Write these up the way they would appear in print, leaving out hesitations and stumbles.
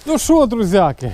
Ну що, друзяки,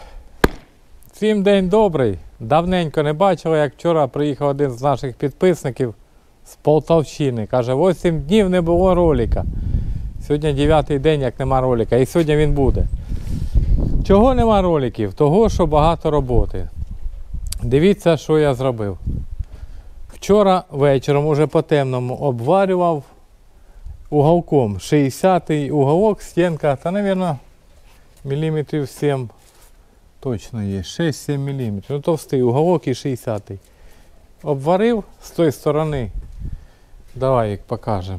всім день добрий. Давненько не бачили, як вчора приїхав один з наших підписників з Полтавщини. Каже, 8 днів не було ролика. Сьогодні 9-й день, як нема ролика, і сьогодні він буде. Чого нема роликів? Того, що багато роботи. Дивіться, що я зробив. Вчора вечором, уже по темному, обварював уголком. 60-й уголок, стінка, та, мабуть, міліметрів 7 точно є. 6-7 мм. Ну, товстий уголок і 60-й. Обварив з тої сторони. Давай їх покажемо.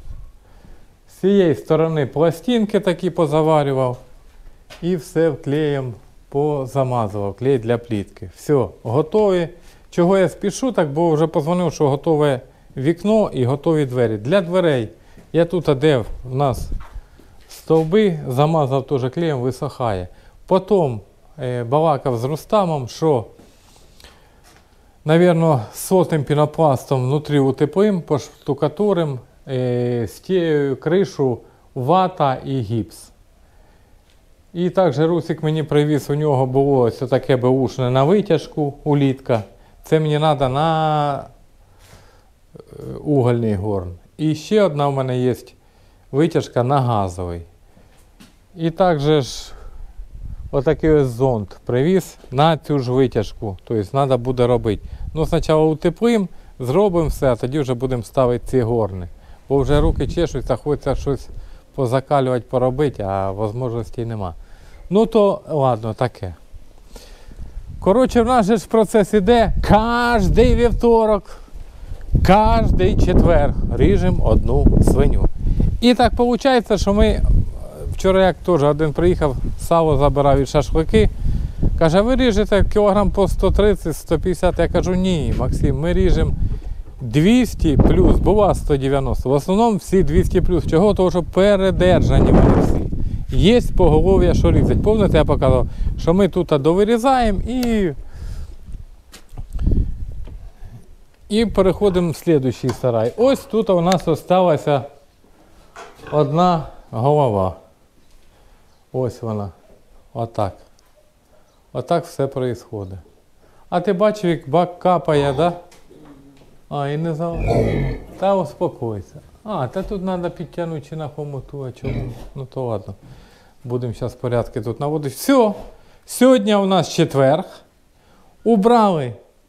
З цієї сторони пластинки такі позаварював. І все клеєм позамазував. Клей для плітки. Все, готові. Чого я спішу, так, бо вже позвонив, що готове вікно і готові двері. Для дверей я тут, де в нас стовби, замазав теж клеєм, висохає. Потім балакав з Рустамом, що, мабуть, сотим пінопластом внутрі утеплим, поштукатурим, стією кришу, вата і гіпс. І також Русик мені привіз, у нього було ось таке беушне на витяжку, улітка. Це мені треба на угольний горн. І ще одна в мене є витяжка на газовий. І також отакий ось зонд привіз на цю ж витяжку. Тобто треба буде робити. Ну, спочатку утеплим, зробимо все, а тоді вже будемо ставити ці горни. Бо вже руки чешуться, хочеться щось позакалювати, поробити, а можливостей нема. Ну то, ладно, таке. Коротше, в нас же ж процес іде кожний вівторок, кожний четвер ріжемо одну свиню. І так виходить, що ми, вчора як теж один приїхав, сало забирав від шашлики, каже, ви ріжете кілограм по 130-150, я кажу, ні, Максим, ми ріжемо 200 плюс, бува 190, в основному всі 200 плюс. Чого? Тому що передержані вони всі. Є поголов'я, що різать. Пам'ятаєте, я показав, що ми тут довирізаємо і переходимо в слідуючий сарай. Ось тут у нас залишилася одна голова. Ось вона. Отак. Отак все відбувається. А ти бачив, як бак капає, да? А, і не залазить. Та успокойся. А, та тут треба підтягнути чи на хомуту, а чому? Ну то ладно. Будемо зараз порядки тут наводити. Все. Сьогодні у нас четверг. Убрали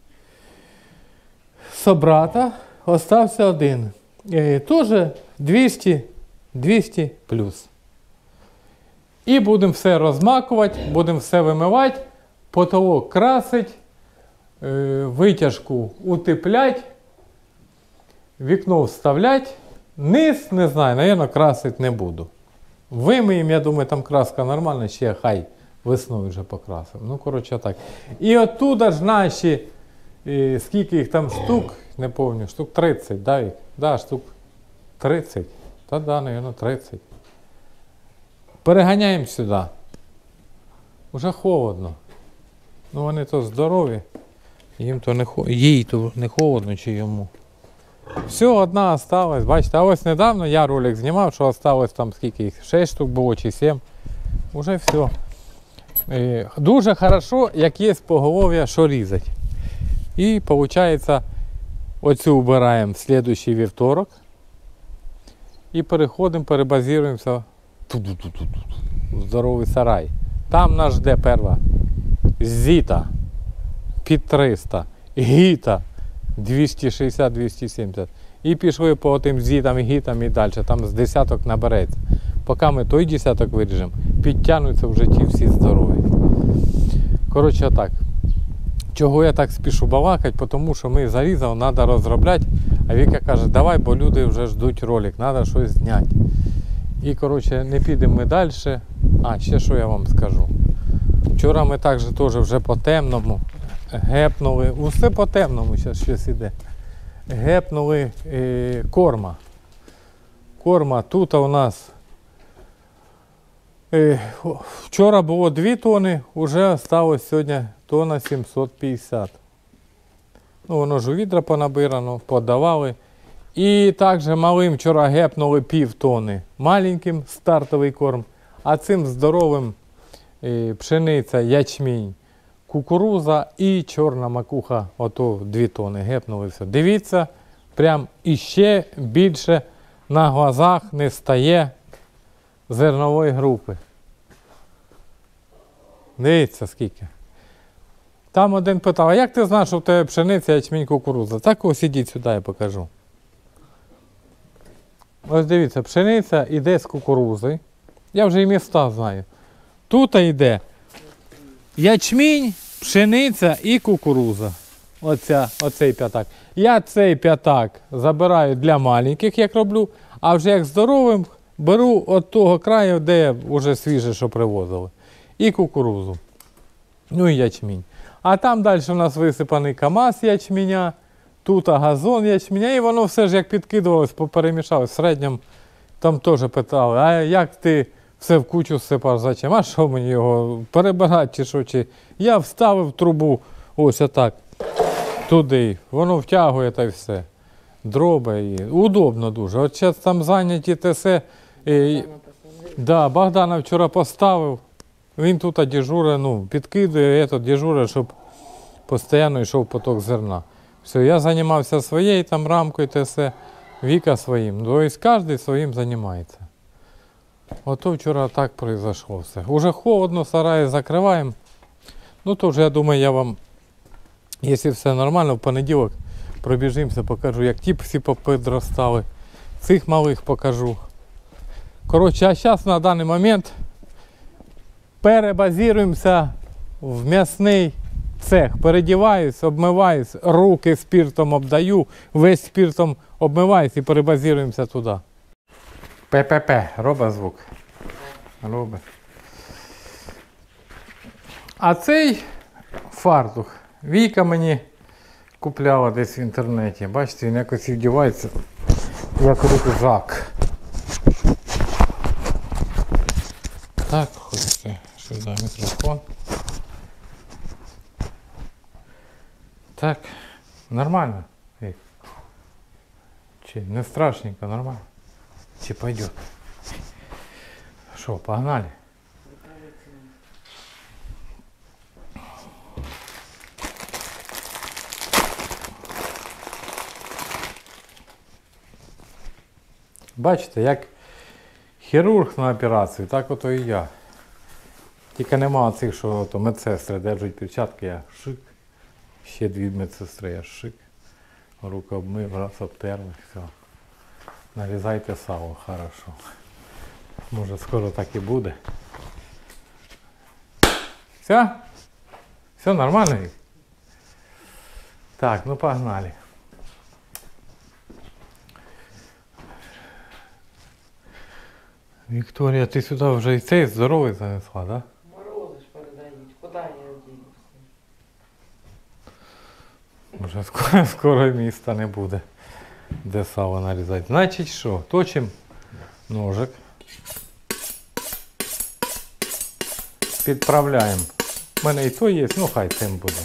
собрата. Остався один. Теж 200 плюс. І будемо все розмакувати, будемо все вимивати, потолок красить, витяжку утеплять, вікно вставлять. Низ, не знаю, мабуть, красити не буду. Вимиємо, я думаю, там краска нормальна, ще хай весною вже покрасимо. Ну, коротше, так. І оттуда ж наші, скільки їх там штук, не пам'ятаю, штук 30, да, Вік? Да, штук 30. Та да, мабуть, 30. Переганяємо сюди. Уже холодно. Ну, вони то здорові. Їй то не холодно, чи йому. Все, одна осталась, бачите, а ось недавно я ролик знімав, що осталось там скільки їх, 6 штук було чи 7. Уже все. Дуже хорошо, як є поголов'я, що різати. І виходить, оцю вбираємо в слідуючий вівторок. І переходимо, перебазуємося в здоровий сарай. Там нас жде перша зіта під 300, гіта 260-270. І пішли по тим зітам і гітам і далі. Там з десяток набереться. Поки ми той десяток виріжемо, підтягнуться в житті всі здорові. Коротше так. Чого я так спішу балакати? Тому що ми зарізав, треба розробляти. А Віка каже, давай, бо люди вже ждуть ролик, треба щось зняти. І, коротше, не підемо ми далі. А, ще що я вам скажу. Вчора ми також теж вже по темному гепнули, усе по темному зараз щось іде. Гепнули корма. Корма тут у нас вчора було 2 тони, вже осталось сьогодні тонна 750. Ну, воно ж у відра понабирано, подавали. І також малим вчора гепнули пів тони. Маленьким стартовий корм, а цим здоровим пшениця, ячмінь, кукуруза і чорна макуха, ото 2 тони гепнули все. Дивіться, прям іще більше на глазах не стає зернової групи. Дивіться скільки. Там один питав, а як ти знаєш, що в тебе пшениця, ячмінь, кукуруза? Так ось ідіть сюди, я покажу. Ось дивіться, пшениця йде з кукурузи. Я вже і міста знаю. Тут йде ячмінь, пшениця і кукуруза. Оцей п'ятак. Я цей п'ятак забираю для маленьких, як роблю, а вже як здоровим беру від того краю, де вже свіже, що привозили. І кукурузу. Ну і ячмінь. А там далі у нас висипаний КАМАЗ ячменя, тут газон ячменя, і воно все ж як підкидувалось, поперемішалось. В середньому там теж питали, а як ти все в кучу всипав, зачем? А що мені його перебирати чи що? Чи? Я вставив трубу, ось отак, туди, воно втягує та й все. Дроби і удобно дуже. От зараз там зайняті те все. Да, Богдана вчора поставив. Він тут дежурить, підкидує, дежурить, щоб постійно йшов поток зерна. Все, я займався своєю там рамкою, те все, Віка своїм. Тобто кожен своїм займається. Ото вчора так произошло все. Уже холодно, сараї закриваємо. То вже, я думаю, я вам, якщо все нормально, в понеділок пробіжимося, покажу, як ті всі попідростали. Цих малих покажу. Коротше, а зараз на даний момент перебазуємося в м'ясний цех. Передіваюсь, обмиваюсь, руки спиртом обдаю, весь спиртом обмиваюсь і перебазуємося туди. ППП, робить звук. Робить. А цей фартух Віка мені купляла десь в інтернеті. Бачите, він якось вдівається як рюкзак. Так, хочете сюди мікрофон. Так, нормально? Чи не страшненько, нормально? Чи пойдет? Что, погнали? Бачите, як хірург на операцію, так ото і я. Тільки нема цих, що медсестри держать перчатки, я шик. Ще 2 медсестри, я шик. Руки обмив, раз обтерли, все. Нарізайте сало, хорошо. Може скоро так і буде. Все? Все нормально? Так, погнали. Вікторія, ти сюди вже і цей здоровий занесла, так? Да? Морози ж передають. Куди я дінуся? Вже скоро міста не буде, де сало нарізати. Значить що, точимо ножик. Підправляємо. У мене і то є, хай цим буде.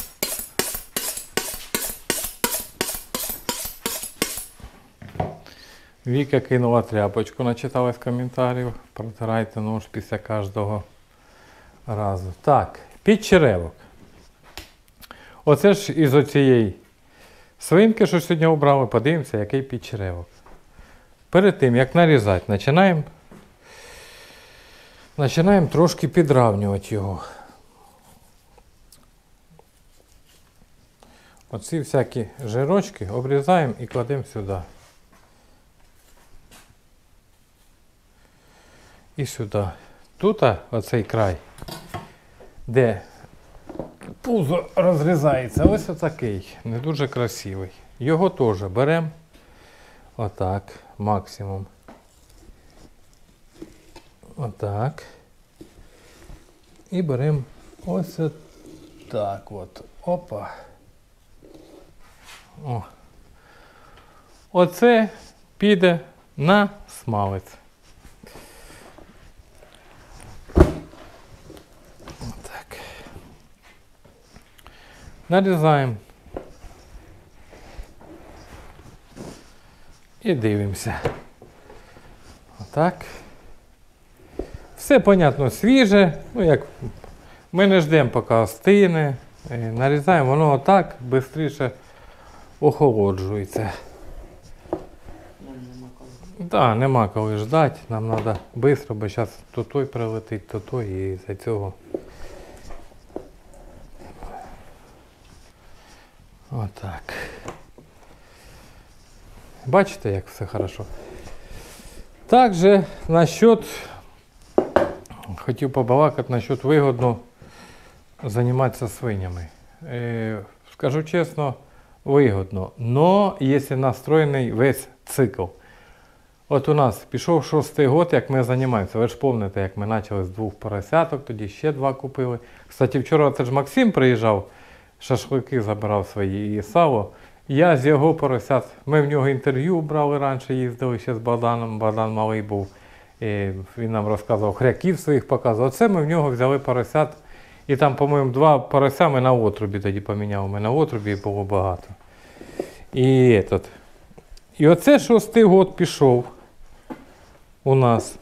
Віка кинула тряпочку, начиталась коментарів. Протирайте нож після кожного разу. Так, підчеревок. Оце ж із оцієї свинки, що сьогодні обрали, подивимося, який підчеревок. Перед тим, як нарізати, починаємо трошки підравнювати його. Оці всякі жирочки обрізаємо і кладемо сюди. І сюди. Тут оцей край, де пузо розрізається, ось отакий, не дуже красивий. Його теж беремо отак, максимум. Отак. І беремо ось так от. Опа. О. Оце піде на смалець. Отак. Нарізаємо. І дивимося. Отак. Все, понятно, свіже. Ну, як ми не ждемо, поки остине. Нарізаємо, воно отак швидше охолоджується. Нам нема коли. Так, да, нема коли ждати, нам треба швидко, бо зараз то той прилетить, то той, і за цього. Отак. Бачите, як все хорошо. Також насчет, хотів побалакати насчет вигодно займатися свинями. Скажу чесно, вигодно. Но якщо настроєний весь цикл. От у нас пішов 6-й год, як ми займаємося. Ви ж пам'ятаєте, як ми почали з 2 поросяток, тоді ще 2 купили. Кстати, вчора це ж Максим приїжджав, шашлики забирав свої і сало. Я з його поросят, ми в нього інтерв'ю брали раніше, їздили ще з Богданом, Богдан малий був. І він нам розказував, хряків своїх показував. Оце ми в нього взяли поросят. І там, по-моєму, 2 порося ми на отрубі тоді поміняли. Ми на отрубі було багато. І оце 6-й год пішов у нас.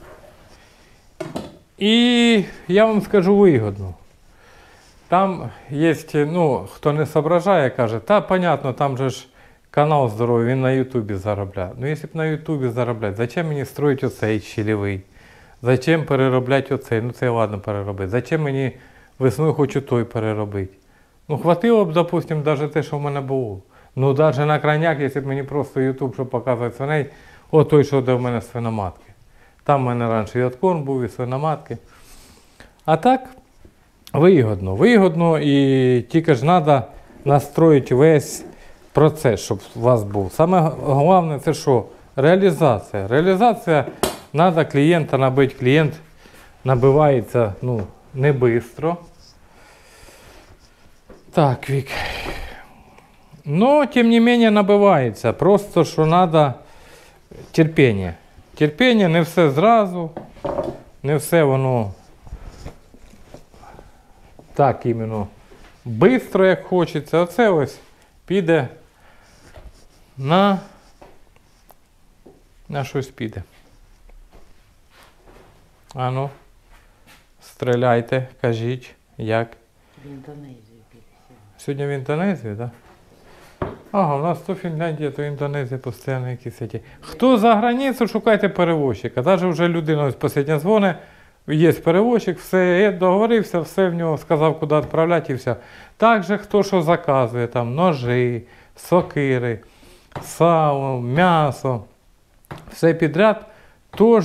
І я вам скажу вигодно. Там є, ну, хто не соображає, каже, та, понятно, там же ж канал здоровий, він на Ютубі заробляє. Ну, якщо б на Ютубі заробляти, зачем мені строїти оцей щелевий? Зачем переробляти оцей? Ну, це ладно переробити. Зачем мені весною хочу той переробити? Ну, хватило б, допустим, навіть те, що в мене було. Ну, навіть на крайняк, якщо б мені просто Ютуб, щоб показувати свиней, о той, що де в мене свиноматки. Там в мене раніше і откорм був, і свиноматки. А так, вигодно, і тільки ж треба настроїти весь процес, щоб у вас був. Саме головне це що? Реалізація. Реалізація, треба клієнта набити. Клієнт набивається, ну, не швидко. Так, Вік. Но, тем не менее, набивається. Просто, що треба терпіння. Терпіння, не все зразу, не все воно так іменно швидко, як хочеться. Оце ось піде на щось піде. Ану, стріляйте, кажіть, як. В Індонезію піде. Сьогодні в Індонезії, так? Ага, у нас то Фінляндія, то Індонезія постійно якісь ці. Хто за границю, шукайте перевозчика. Навіть вже людина ось останнє дзвонить, є перевозчик, все, договорився, все в нього, сказав, куди відправляти і все. Також хто що заказує, там ножі, сокири, сало, м'ясо, все підряд, теж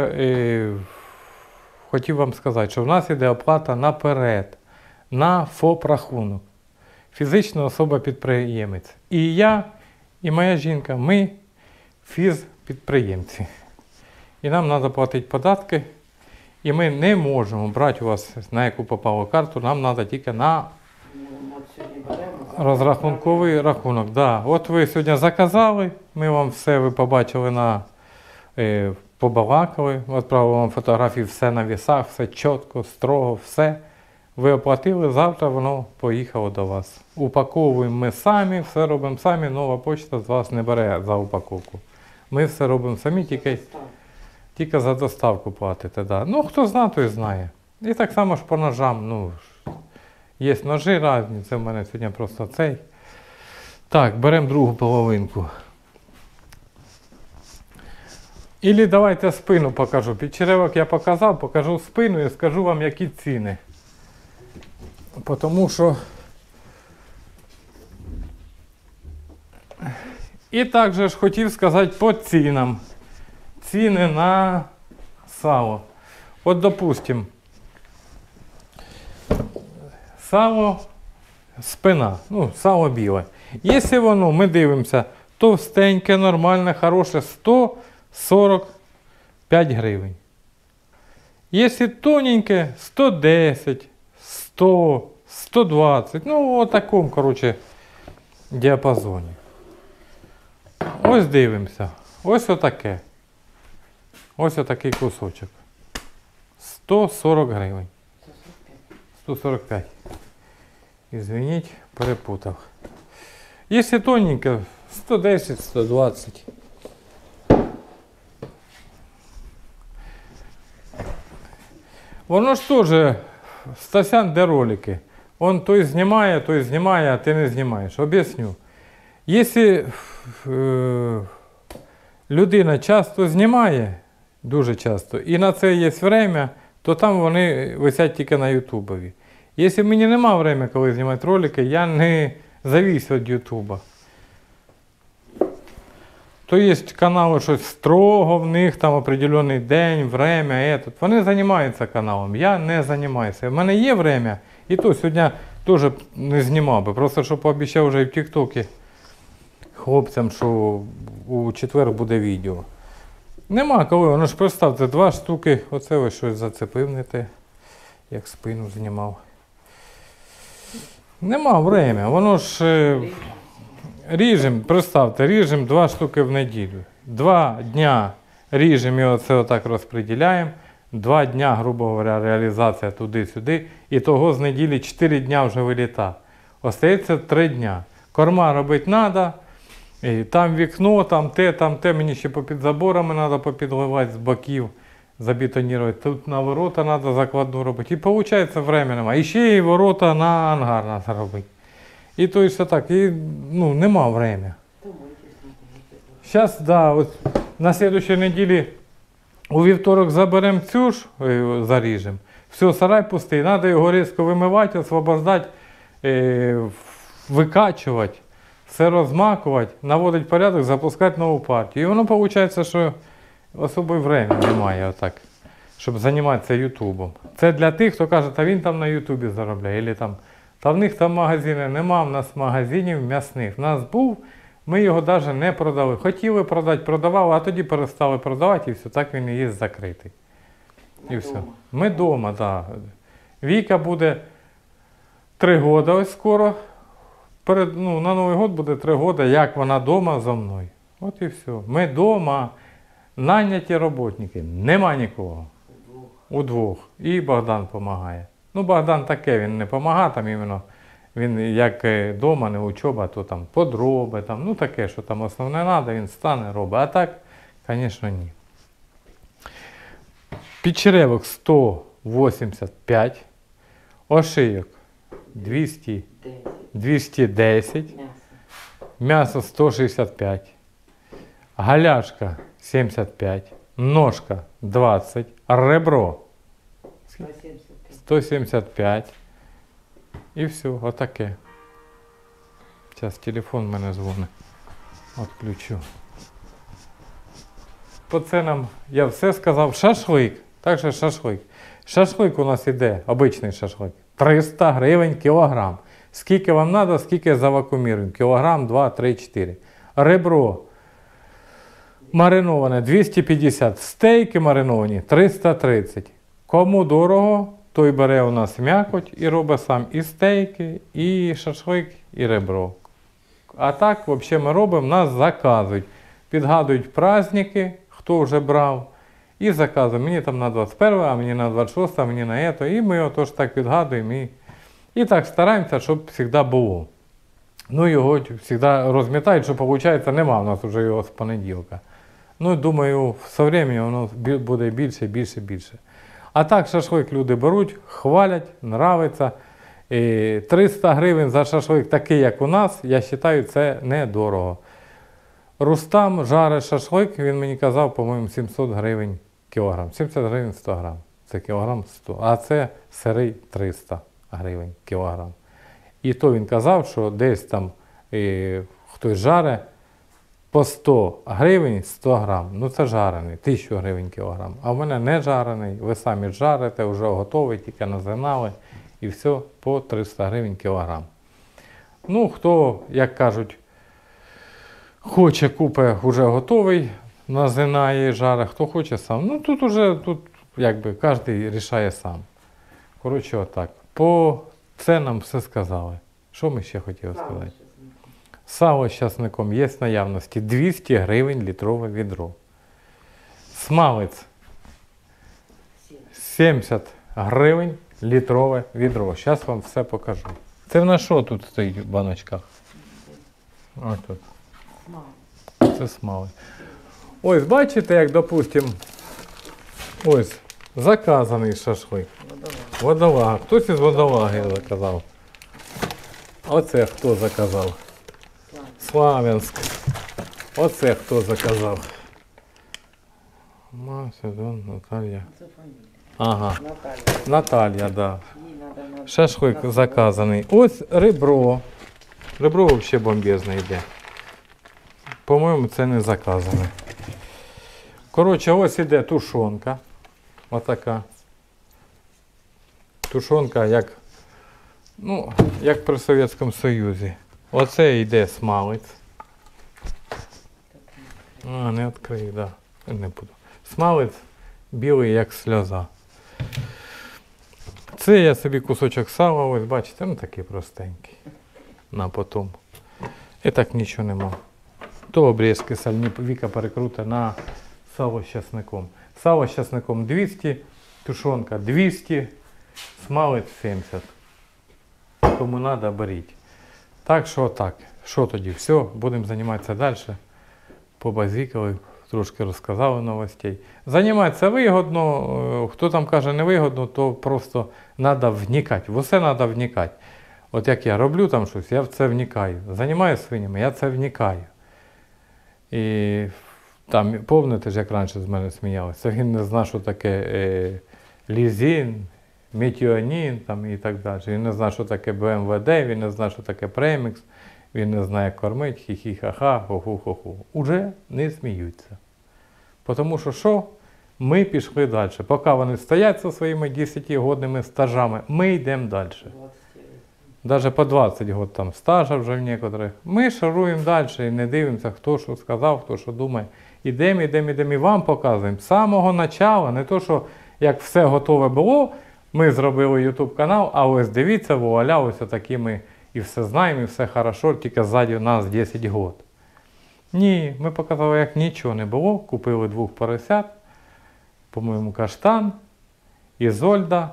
хотів вам сказати, що в нас йде оплата наперед, на ФОП-рахунок. Фізична особа-підприємець. І я, і моя жінка, ми фізпідприємці. І нам треба платити податки. І ми не можемо брати у вас, на яку попало карту, нам треба тільки на От сьогодні беремо. розрахунковий рахунок. Да. От ви сьогодні заказали, ми вам все, ви побачили побалакали, відправили вам фотографії, все на вісах, все чітко, строго, все. Ви оплатили, завтра воно поїхало до вас. Упаковуємо ми самі, все робимо самі, нова почта з вас не бере за упаковку. Ми все робимо самі, тільки за доставку платите. Да. Ну, хто знає, той знає. І так само ж по ножам. Ну, є ножі різні, це в мене сьогодні просто цей. Так, беремо другу половинку. Ілі давайте спину покажу. Підчеревок я показав, покажу спину і скажу вам, які ціни. Тому що і також ж хотів сказати по цінам. Ціни на сало. От, допустим, сало спина, ну, сало біле. Якщо воно, ми дивимося, товстеньке, нормальне, хороше, 145 гривень. Якщо тоненьке, 110, 100, 120, ну, о такому, коротше, діапазоні. Ось дивимося. Ось отаке. Ось отакий кусочок. 140 гривень. 145. Извиніть, перепутав. Якщо тоненьке, 110, 120. Воно ж теж, Стасян, де ролики. Он той знімає, а ти не знімаєш. Об'ясню. Якщо людина часто знімає, дуже часто, і на це є время, то там вони висять тільки на Ютубові. Якщо мені немає времени, коли знімати ролики, я не завис від Ютуба. То є канали, щось строго, в них там определений день, время, этот. Вони займаються каналом, я не займаюся. У мене є время, і то сьогодні теж не знімав би. Просто що пообіцяв вже і в Тіктокі хлопцям, що у четвер буде відео. Нема коли, воно ж представте, 2 штуки, оце ви щось зацепив не те, як спину знімав. Нема время, воно ж ріжем, представте, ріжем 2 штуки в неділю. 2 дня ріжем і оце отак розподіляємо. 2 дня, грубо говоря, реалізація туди-сюди. І того з неділі 4 дня вже виліта. Остається 3 дня. Корма робити треба. Там вікно, там те, мені ще попід заборами треба попідливати з боків, забетонувати. Тут на ворота треба закладну робити. І виходить, время немає. І ще і ворота на ангар треба робити. І то і все так, і нема время. Зараз, да, от на слідчій неділі у вівторок заберемо цю ж, заріжемо. Все, сарай пустий, треба його різко вимивати, освобождати, викачувати, все розмакувати, наводити порядок, запускати нову партію. І воно виходить, що особливо времени немає отак, щоб займатися Ютубом. Це для тих, хто каже, та він там на Ютубі заробляє, або там. Та в них там магазини нема, в нас магазинів м'ясних. В нас був, ми його навіть не продали. Хотіли продати, продавали, а тоді перестали продавати і все, так він і є закритий. І все. Ми вдома, так. Да. Віка буде 3 роки ось скоро. На Новий год буде 3 роки, як вона вдома зо мною. От і все. Ми вдома, наняті роботники, нема нікого. Удвох. І Богдан допомагає. Богдан таке, він не допомагає, там іменно, він як вдома, не учоба, то там подроби, там, таке, що там основне треба, він стане, робить. А так, звісно, ні. Підчеревок 185, ошийок 210, м'ясо 165, галяшка 75, ножка 20, ребро 175. І все, отаке. Зараз телефон в мене дзвонить. Отключу. По ценам я все сказав. Шашлик. Так що шашлик. Шашлик у нас іде, обичний шашлик. 300 гривень кілограм. Скільки вам треба, скільки завакууміруємо. Кілограм, 2, 3, 4. Ребро мариноване 250. Стейки мариновані 330. Кому дорого, той бере у нас м'якоть і робить сам і стейки, і шашлик, і ребро. А так, взагалі, ми робимо, нас заказують. Підгадують праздники, хто вже брав, і заказують. Мені там на 21, а мені на 26, а мені на це. І ми його так підгадуємо. І так стараємося, щоб завжди було. Його завжди розмітають, що виходить, нема у нас вже його з понеділка. Думаю, з часом воно буде більше, більше, більше. А так шашлик люди беруть, хвалять, нравиться. 300 гривень за шашлик такий, як у нас, я вважаю, це недорого. Рустам жарить шашлик, він мені казав, по-моєму, 700 гривень кілограм. 70 гривень 100 грам. Це кілограм 100. А це сирий 300 гривень кілограм. І то він казав, що десь там хтось жарить по 100 гривень 100 грам. Це жарений, 1000 гривень кілограм. А в мене не жарений, ви самі жарите, вже готовий, тільки назинали. І все по 300 гривень кілограм. Хто, як кажуть, хоче, купить вже готовий, назинає і жарить, хто хоче сам. Тут кожен рішає сам. Коротше, отак. По ценам все сказали. Що ми ще хотіли сказати? Сало з часником є в наявності 200 гривень літрове відро. Смалець 70 гривень літрове відро. Зараз вам все покажу. Це в нас що тут стоїть в баночках? Ось тут. Це смалець. Ось бачите, як, допустимо, ось Заказаний шашлик. Водолаз. Водолага. Хтось із водолаги заказав. Оце хто заказав? Славянськ. Оце хто заказав? Македон, Наталія. Це фамілія. Ага. Наталя. Наталія, да. Їй надо на... Шашлик на- заказаний. Ось ребро. Ребро взагалі бомбезне йде. По-моєму, це не заказане. Коротше, ось іде тушонка. Отака. Тушонка, як, ну, як при Совєтському Союзі. Оце йде смалець. А, не відкрию, да. Не буду. Смалець білий, як сльоза. Це я собі кусочок сала, ось бачите, ну такий простенький. На потом. І так нічого нема. То обрізки сальні Віка перекрута на сало з часником. Сало з часником 200, тушонка 200, смалець 70. Кому треба, беріть. Так що так. Що тоді? Все, будемо займатися далі. Побазікали, трошки розказали новостей. Займатися вигодно, хто там каже невигодно, то просто треба вникати. В усе треба вникати. От як я роблю там щось, я в це вникаю. Займаюся свинями, я це вникаю. І там, пам'ятаєте ж, як раніше з мене сміялися, він не знав, що таке лізин, метіонін там, і так далі. Він не знав, що таке БМВД, він не знав, що таке премікс, він не знає, як кормить, хі-хі-ха-ха, ху-ху-ху-ху. Уже не сміються. Тому що ми пішли далі. Поки вони стоять зі своїми 10-годними стажами, ми йдемо далі. 20 років. Даже по 20 років там стажа вже в некоторих. Ми шаруємо далі і не дивимося, хто що сказав, хто що думає. Ідемо і вам показуємо. З самого початку, не то, що як все готове було, ми зробили YouTube канал, а ось дивіться, вуаля, ось такі ми і все знаємо, і все хорошо, тільки ззаді нас 10 років. Ні, ми показали, як нічого не було, купили 2 поросят, по-моєму, Каштан, Ізольда.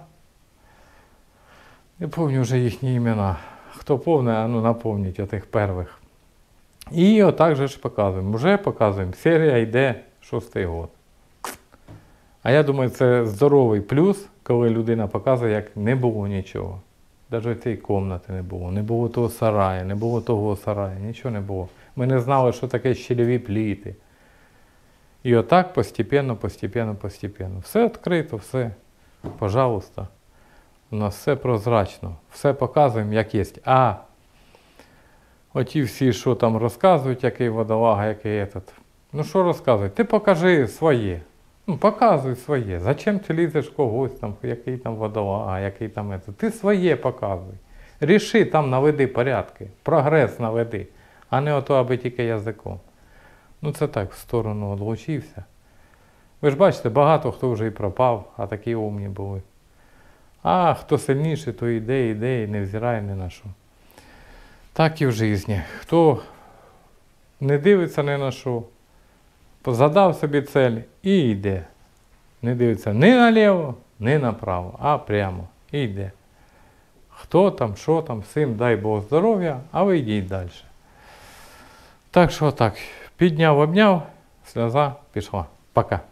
Не пам'ятаю вже їхні імена. Хто повне, ну напомніть отих первих. І отак же ж показуємо. Вже показуємо. Серія йде 6-й год. А я думаю, це здоровий плюс, коли людина показує, як не було нічого. Навіть цієї кімнати не було. Не було того сараю, не було того сараю, нічого не було. Ми не знали, що таке щільові пліти. І отак постепенно. Все відкрито, все. Пожалуйста. У нас все прозрачно, все показуємо, як є. А оті всі, що там розказують, який водолага, який этот. Ну що розказують? Ти покажи своє. Ну, показуй своє. Зачем ти лізеш когось там, який там водолага, який там этот. Ти своє показуй. Ріши там, наведи порядки, прогрес наведи, а не ото, аби тільки язиком. Ну це так, в сторону одлучився. Ви ж бачите, багато хто вже і пропав, а такі умні були. А хто сильніший, то йде і не взирає ні на що. Так і в житті. Хто не дивиться ні на що, задав собі цель і йде. Не дивиться ні наліво, ні направо, а прямо. І йде. Хто там, що там, всім дай Бог здоров'я, а ви йдіть далі. Так що так, підняв, обняв, сльоза пішла. Пока.